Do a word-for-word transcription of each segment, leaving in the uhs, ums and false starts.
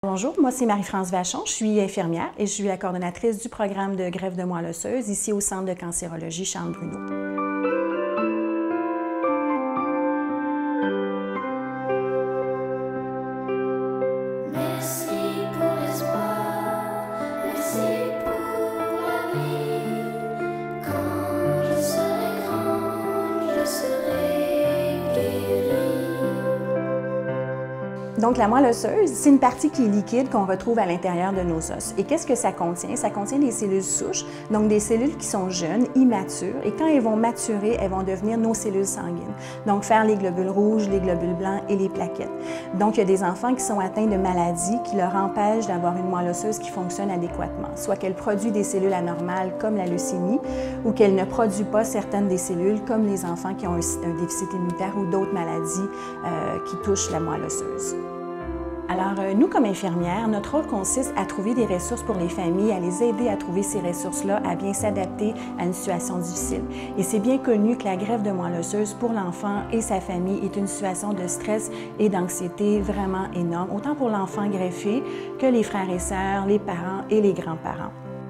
Bonjour, moi c'est Marie-France Vachon, je suis infirmière et je suis la coordonnatrice du programme de greffe de moelle osseuse ici au Centre de cancérologie Charles-Bruno. Donc, la moelle osseuse, c'est une partie qui est liquide qu'on retrouve à l'intérieur de nos os. Et qu'est-ce que ça contient? Ça contient des cellules souches, donc des cellules qui sont jeunes, immatures, et quand elles vont maturer, elles vont devenir nos cellules sanguines. Donc, faire les globules rouges, les globules blancs et les plaquettes. Donc, il y a des enfants qui sont atteints de maladies qui leur empêchent d'avoir une moelle osseuse qui fonctionne adéquatement, soit qu'elle produit des cellules anormales comme la leucémie, ou qu'elle ne produit pas certaines des cellules comme les enfants qui ont un, un déficit immunitaire ou d'autres maladies euh, qui touchent la moelle osseuse. Alors, euh, nous, comme infirmières, notre rôle consiste à trouver des ressources pour les familles, à les aider à trouver ces ressources-là, à bien s'adapter à une situation difficile. Et c'est bien connu que la greffe de moelle osseuse pour l'enfant et sa famille est une situation de stress et d'anxiété vraiment énorme, autant pour l'enfant greffé que les frères et sœurs, les parents et les grands-parents.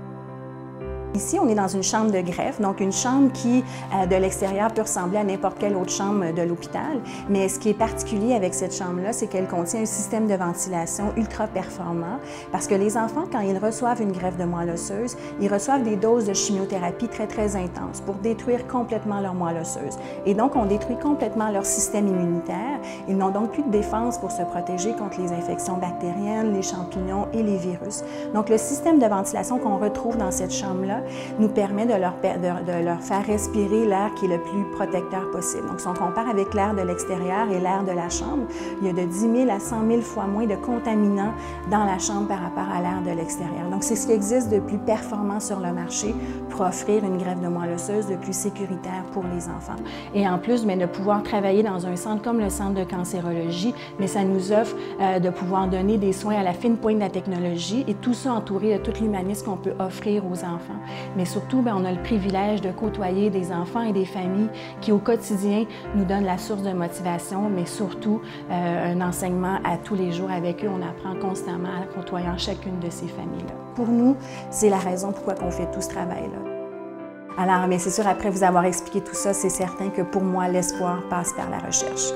Ici, on est dans une chambre de greffe, donc une chambre qui, euh, de l'extérieur, peut ressembler à n'importe quelle autre chambre de l'hôpital. Mais ce qui est particulier avec cette chambre-là, c'est qu'elle contient un système de ventilation ultra performant parce que les enfants, quand ils reçoivent une greffe de moelle osseuse, ils reçoivent des doses de chimiothérapie très, très intenses pour détruire complètement leur moelle osseuse. Et donc, on détruit complètement leur système immunitaire. Ils n'ont donc plus de défense pour se protéger contre les infections bactériennes, les champignons et les virus. Donc, le système de ventilation qu'on retrouve dans cette chambre-là nous permet de leur, de, de leur faire respirer l'air qui est le plus protecteur possible. Donc, si on compare avec l'air de l'extérieur et l'air de la chambre, il y a de dix mille à cent mille fois moins de contaminants dans la chambre par rapport à l'air de l'extérieur. Donc, c'est ce qui existe de plus performant sur le marché pour offrir une greffe de moelle osseuse de plus sécuritaire pour les enfants. Et en plus, mais de pouvoir travailler dans un centre comme le Centre de cancérologie, mais ça nous offre euh, de pouvoir donner des soins à la fine pointe de la technologie et tout ça entouré de tout l'humanisme qu'on peut offrir aux enfants. Mais surtout, bien, on a le privilège de côtoyer des enfants et des familles qui, au quotidien, nous donnent la source de motivation, mais surtout euh, un enseignement à tous les jours avec eux. On apprend constamment en côtoyant chacune de ces familles-là. Pour nous, c'est la raison pourquoi on fait tout ce travail-là. Alors, mais c'est sûr, après vous avoir expliqué tout ça, c'est certain que pour moi, l'espoir passe par la recherche.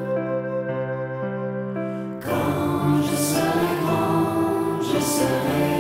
Quand je serai grand, je serai